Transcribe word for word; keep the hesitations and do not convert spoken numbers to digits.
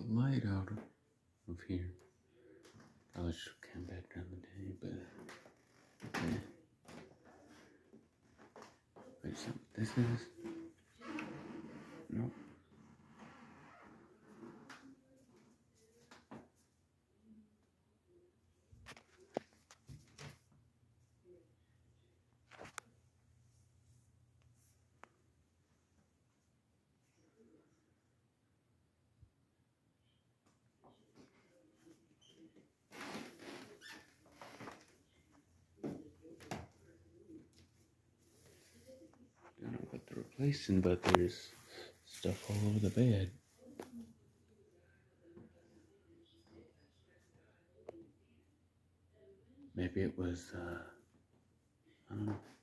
the light out of here. Probably should come back during the day, but okay. Wait, so this is nope. Don't know what they're replacing, but there's stuff all over the bed. Maybe it was, uh, I don't know.